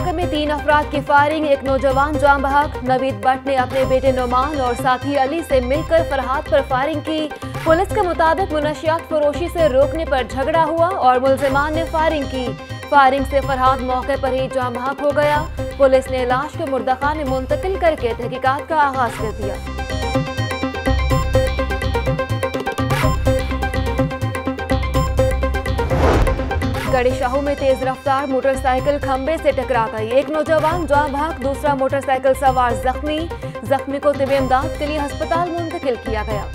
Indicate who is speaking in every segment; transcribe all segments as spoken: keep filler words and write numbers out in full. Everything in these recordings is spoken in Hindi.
Speaker 1: धमाके में तीन अफराद की फायरिंग, एक नौजवान जान बहक। नवीद भट्ट ने अपने बेटे नुमान और साथी अली से मिलकर फरहाद पर फायरिंग की। पुलिस के मुताबिक मुनशियात फरोशी से रोकने पर झगड़ा हुआ और मुल्जिमान ने फायरिंग की। फायरिंग से फरहाद मौके पर ही जान बहक हो गया। पुलिस ने लाश को मुर्दाखाने में मुंतकिल करके तहकीकात का आगाज कर दिया। गड़ी शाहू में तेज रफ्तार मोटरसाइकिल खंबे से टकरा गई। एक नौजवान जान बहक, दूसरा मोटरसाइकिल सवार जख्मी। जख्मी को तिब्बी इमदाद के लिए अस्पताल मुंतकिल किया गया।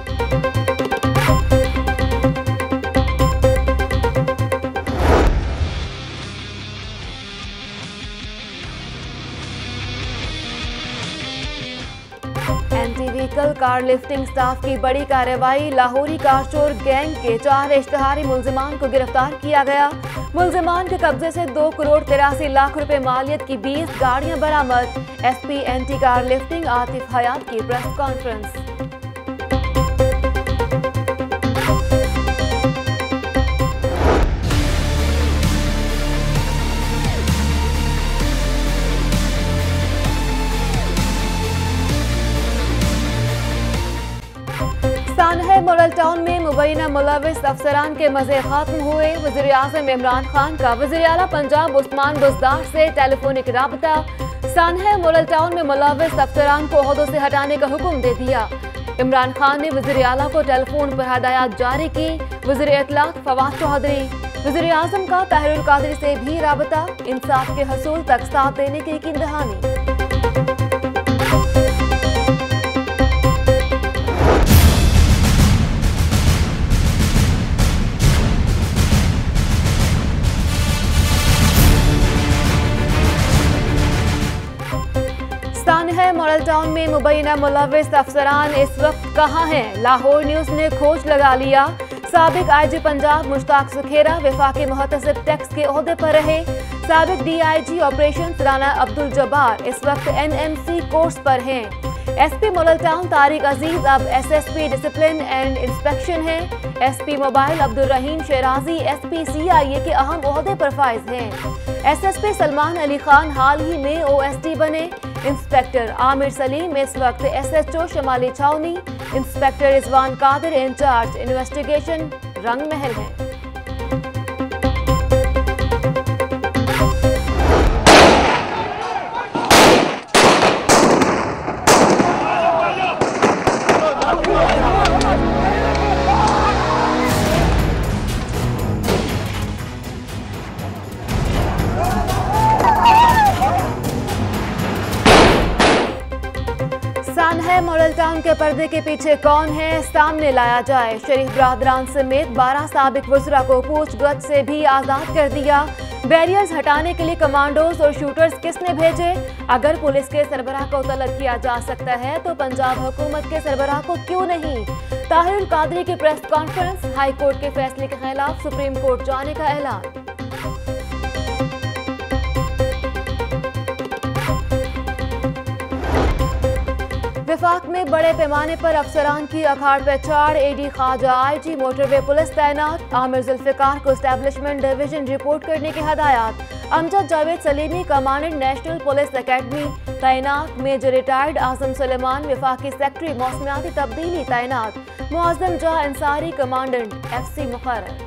Speaker 1: Anti vehicle car lifting staff की बड़ी कार्रवाई। लाहौरी कार चोर गैंग के चार इश्तहारी मुल्जिमान को गिरफ्तार किया गया। मुल्जिमान के कब्जे से दो करोड़ तिरासी लाख रुपए मालियत की बीस गाड़ियां बरामद। SP anti car lifting Atif Hayat की प्रेस कॉन्फ्रेंस। मॉडल टाउन में मुबैना मुलविस अफसरान के मजे खत्म हुए। वज़ीर आज़म इमरान-खान का वज़ीर आला पंजाब उस्मान-बुज़दार से टेलीफोनिक राबता। सानहा मॉडल टाउन में मुलविस अफसरान को ओहदों से हटाने का हुक्म दे दिया। इमरान-खान ने वज़ीर आला को टेलीफोन पर हदायत जारी की। वज़ीर इत्तलात फवाद चौधरी, वज़ीर आज़म का ताहिर क़ादरी से भी राबता। इंसाफ के हसूल तक साथ देने की यकीन दहानी। मॉडल टाउन में मुबैना मुलविस अफसरान इस वक्त कहां हैं? लाहौर न्यूज ने खोज लगा लिया। साबिक आईजी पंजाब मुश्ताक सुखेरा वफाकी मुहतसिब टैक्स के ओहदे पर रहे। साबिक डीआईजी ऑपरेशन राना अब्दुल जब्बार इस वक्त एनएमसी कोर्स पर हैं। SP model town Tariq Aziz अब एसएसपी डिसिप्लिन एंड इंस्पेक्शन हैं। SP mobile Abdul Rahim Sherazi SP CIA के अहम ओहदे पर फाइज हैं। एसएसपी सलमान अली खान हाल ही में ओएसडी बने। इंस्पेक्टर आमिर सलीम इस वक्त एसएचओ शमाली छावनी। Inspector Rizwan Qadir incharge investigation Rang Mahal हैं। मॉडल टाउन के पर्दे के पीछे कौन है, सामने लाया जाए। शरीफ बरादरान समेत बारह साबिक वज़रा को पूछगछ से भी आजाद कर दिया। बैरियर्स हटाने के लिए कमांडोज और शूटर्स किसने भेजे? अगर पुलिस के सरबराह को तलब किया जा सकता है तो पंजाब हुकूमत के सरबराह को क्यों नहीं? ताहिर क़ादरी की प्रेस कॉन्फ्रेंस। हाई कोर्ट के फैसले के खिलाफ सुप्रीम कोर्ट जाने का ऐलान। वफाक में बड़े पैमाने पर अफसरान की अखाड़ पहचाड़। AD Khawaja IG motorway police तैनात। आमिर जुल्फिकार को एस्टेब्लिशमेंट डिवीजन रिपोर्ट करने की हदायत। Amjad Javed Saleemi commandant national police academy तैनात। मेजर रिटायर्ड आजम सुलेमान वफाकी सेक्रेटरी मौसमियाती तब्दीली तैनात। मुअज्जम जहा अंसारी कमांडेंट एफ सी मुकर्रर।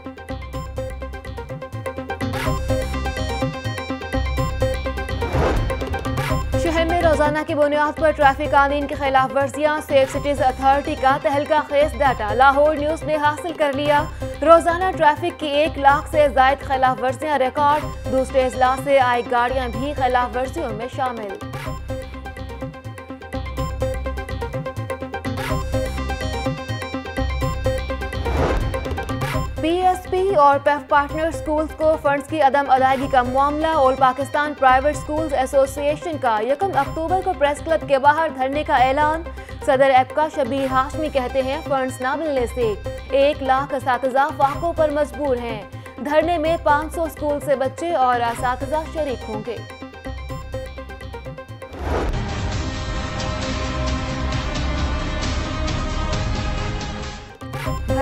Speaker 1: शहर में रोजाना की बुनियाद पर ट्रैफिक कानून की खिलाफ वर्जियाँ। सेफ सिटीज अथॉरिटी का तहलका खेज डाटा लाहौर न्यूज ने हासिल कर लिया। रोजाना ट्रैफिक की एक लाख से जायद खिलाफ वर्जियाँ रिकॉर्ड। दूसरे अजला से आई गाड़ियां भी खिलाफ वर्जियों में शामिल। पीएसपी और पेफ पार्टनर स्कूल्स को फंड्स की अदम अदायगी का मामला। All Pakistan private schools association का यकम अक्टूबर को प्रेस क्लब के बाहर धरने का ऐलान। सदर एपका शबीर हाशमी कहते हैं फंड्स न मिलने से एक लाख असातिज़ा फाकों पर मजबूर हैं। धरने में पाँच सौ स्कूल से बच्चे और असातिज़ा शरीक होंगे।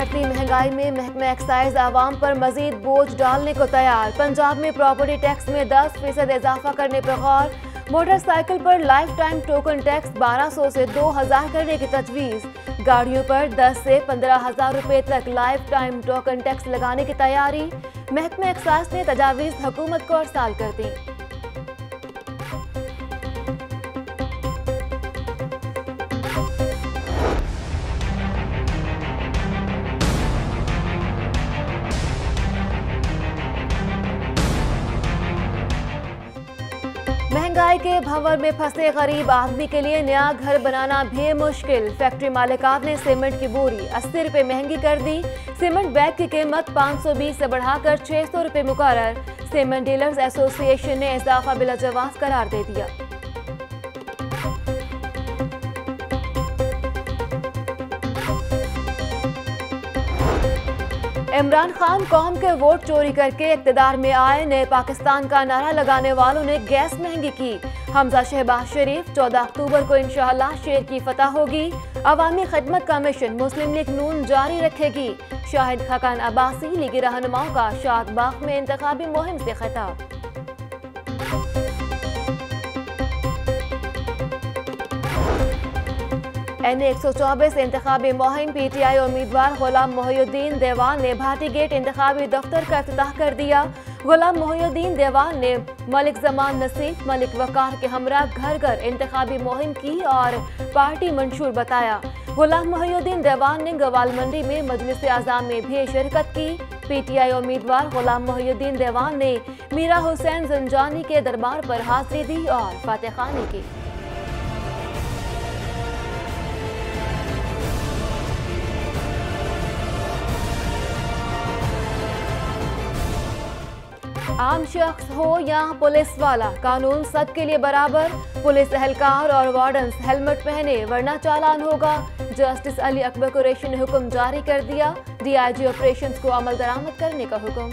Speaker 1: बढ़ती महंगाई में महकमा एक्साइज आवाम पर मजीद बोझ डालने को तैयार। पंजाब में प्रॉपर्टी टैक्स में दस फीसद इजाफा करने पर गौर। मोटरसाइकिल पर लाइफ टाइम टोकन टैक्स बारह सौ से दो हजार करने की तजवीज़। गाड़ियों पर दस से पंद्रह हजार रुपए तक लाइफ टाइम टोकन टैक्स लगाने की तैयारी। महकमा एक्साइज ने तजावीज़ हुकूमत को अरसाल कर दी। महंगाई के भंवर में फंसे गरीब आदमी के लिए नया घर बनाना भी मुश्किल। फैक्ट्री मालिकात ने सीमेंट की बोरी अस्सी रुपए महंगी कर दी। सीमेंट बैग की कीमत पाँच सौ बीस से बढ़ाकर छह सौ रुपए मुकर्रर। सीमेंट डीलर्स एसोसिएशन ने इजाफा बिलाजवाज करार दे दिया। इमरान खान कौम के वोट चोरी करके इक्तदार में आए, नए पाकिस्तान का नारा लगाने वालों ने गैस महंगी की। हमजा शहबाज शरीफ चौदह अक्टूबर को इंशाअल्लाह शेर की फतह होगी। अवामी खिदमत का मिशन मुस्लिम लीग नून जारी रखेगी। शाहिद खाकान अब्बासी लीगी रहनुमाओं का शादबाग में इंतखाबी मुहिम से खिताब। एन एक सौ चौबीस इंतखाबी मुहिम पी टी आई उम्मीदवार गुलाम मोहिउद्दीन देवान ने भाटी गेट इंतखाबी दफ्तर का इफ्तिताह कर दिया। गुलाम मोहिउद्दीन देवान ने मलिक जमान नसीब मलिक वकार के हमरा घर घर इंतखाबी मुहिम की और पार्टी मंशूर बताया। गुलाम मोहिउद्दीन देवान ने गवाल मंडी में मजलिस आज़ाम में भी शिरकत की। पी टी आई उम्मीदवार गुलाम मोहिउद्दीन देवान ने मीरा हुसैन जंजानी के दरबार पर हाजिरी दी और फातेहानी की। आम शख्स हो या पुलिस वाला, कानून सबके लिए बराबर। पुलिस एहलकार और वार्डन्स हेलमेट पहने वरना चालान होगा। जस्टिस अली अकबर कुरैशी ने हुक्म जारी कर दिया। डी आई जी ऑपरेशंस को अमल दरामद करने का हुक्म।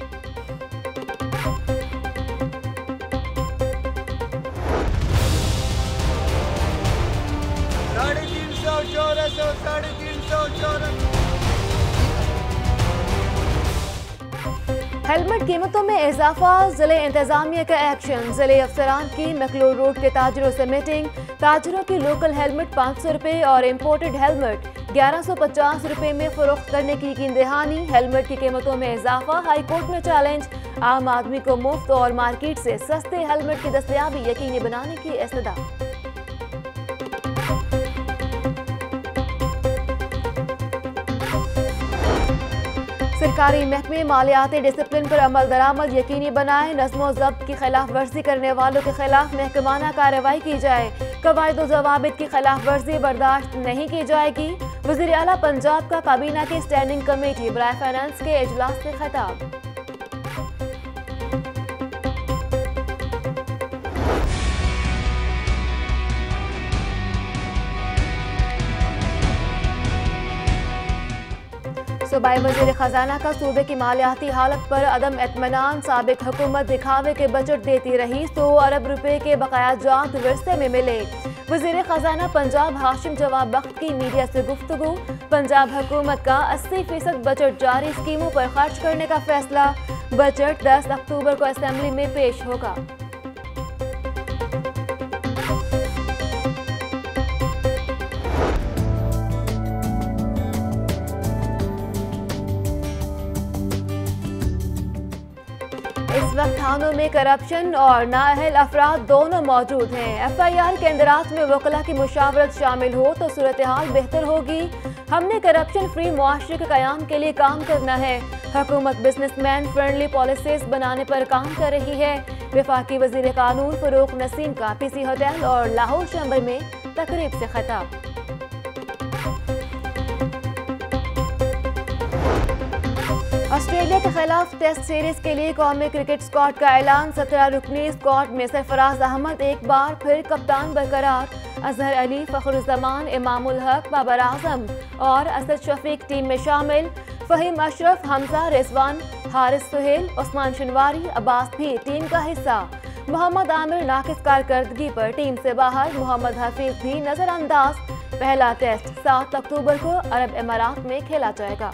Speaker 2: साढ़े तीन सौ चौदह सौ साढ़े तीन सौ चौदह
Speaker 1: हेलमेट कीमतों में इजाफा, जिले इंतजामिया का एक्शन। जिले अफसरान की मखलूर रोड के ताजरों से मीटिंग। ताजरों की लोकल हेलमेट पाँच सौ रुपये और इम्पोर्टेड हेलमेट ग्यारह सौ पचास रुपये में फरोख्त करने की यकीन दहानी। हेलमेट की कीमतों में इजाफा, हाई कोर्ट में चैलेंज। आम आदमी को मुफ्त और मार्केट से सस्ते हेलमेट की दस्तयाबी यकीनी बनाने की इस्तदा। सरकारी महकमे मालियाती डिसिप्लिन पर अमल दरामद यकीनी बनाए। नज़्मो ज़ब्त की खिलाफ वर्जी करने वालों के खिलाफ महकमाना कार्रवाई की जाए। कवायद व ज़वाबित की खिलाफ वर्जी बर्दाश्त नहीं की जाएगी। वज़ीर आला पंजाब का काबीना की स्टैंडिंग कमेटी बराए फाइनेंस के इजलास से खिताब। सूबाई वज़ीर खजाना का सूबे की मालियाती हालत पर अदम एतमानान। साबिक हुकूमत दिखावे के बजट देती रही, सौ अरब रुपए के बकाया जात विरसे में मिले। वज़ीर खजाना पंजाब हाशिम जवाब बख्त की मीडिया से गुफ्तगू। पंजाब हुकूमत का अस्सी फीसद बजट जारी स्कीमों पर खर्च करने का फैसला। बजट दस अक्टूबर को असेंबली में पेश होगा। इस वक्त थानों में करप्शन और नाअहल अफराद दोनों मौजूद हैं। एफ आई आर के इंदराज में वकला की मुशावरत शामिल हो तो सूरत हाल बेहतर होगी। हमने करप्शन फ्री मुआशरे के क़याम के लिए काम करना है। हुकूमत बिजनेसमैन फ्रेंडली पॉलिसीज बनाने पर काम कर रही है। वफाकी वज़ीर कानून फ़रूक नसीम का पी सी होटल और लाहौर चैम्बर में तकरीब से खिताब। ऑस्ट्रेलिया के खिलाफ टेस्ट सीरीज के लिए कौमी क्रिकेट स्क्वाड का ऐलान। सत्रह रुकनी स्क्वाड में सरफराज अहमद एक बार फिर कप्तान बरकरार। अजहर अली, फखरुज़्ज़मान, इमामुल हक, बाबर आजम और असद शफीक टीम में शामिल। फ़हीम अशरफ, हमजा, रिजवान, हारिस सुहेल, उस्मान शनवारी, अब्बास भी टीम का हिस्सा। मोहम्मद आमिर नाकिस कारकर्दगी पर टीम से बाहर। मोहम्मद हफीज भी नजरअंदाज। पहला टेस्ट सात अक्टूबर को अरब इमारात में खेला जाएगा।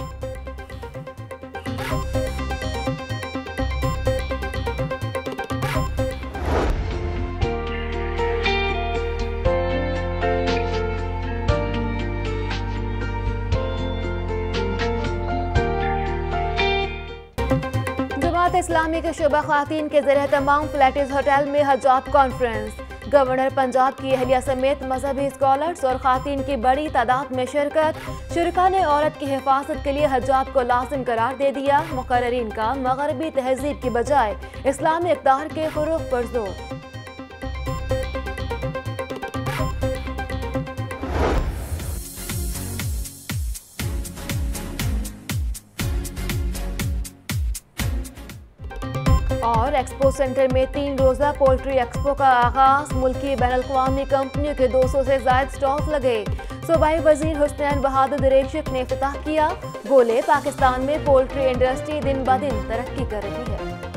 Speaker 1: जमात इस्लामी के शुबा खातीन के ज़रिए तमाम फ्लैटिस होटल में हजाब कॉन्फ्रेंस। गवर्नर पंजाब की अहलिया समेत मजहबी स्कॉलर्स और खातीन की बड़ी तादाद में शिरकत। शुरका ने औरत की हिफाजत के लिए हजाब को लाजिम करार दे दिया। मुकर्ररीन का मगरबी तहजीब की बजाय इस्लामी इक़्तिदार के फ़रोग़ पर जोर। और एक्सपो सेंटर में तीन रोजा पोल्ट्री एक्सपो का आगाज। मुल्की बैनुल-अक़वामी कंपनियों के दो सौ से ज्यादा स्टॉल्स लगे। सूबाई वजीर हुसैन बहादुर रेशिक ने इफ्तिताह किया। बोले, पाकिस्तान में पोल्ट्री इंडस्ट्री दिन ब दिन तरक्की कर रही है।